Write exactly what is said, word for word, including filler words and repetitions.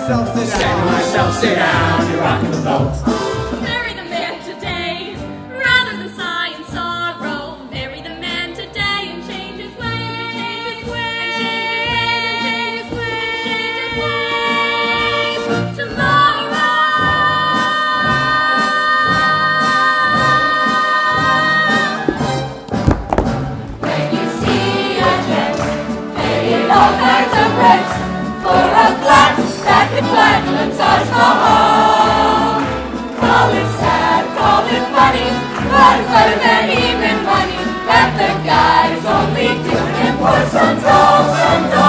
yourself sit down. Say to myself, sit down, you're rocking the boat. Marry the man today, rather than sigh and sorrow. Marry the man today and change his ways, change his ways, and change his ways, change his ways, change his ways. Tomorrow. When you see a jet, paying all kinds of rent for a flat that could flatten a Taj Mahal. Call it sad, call it funny, but it's better than even money that the guy's only doing it for some dough, some dough.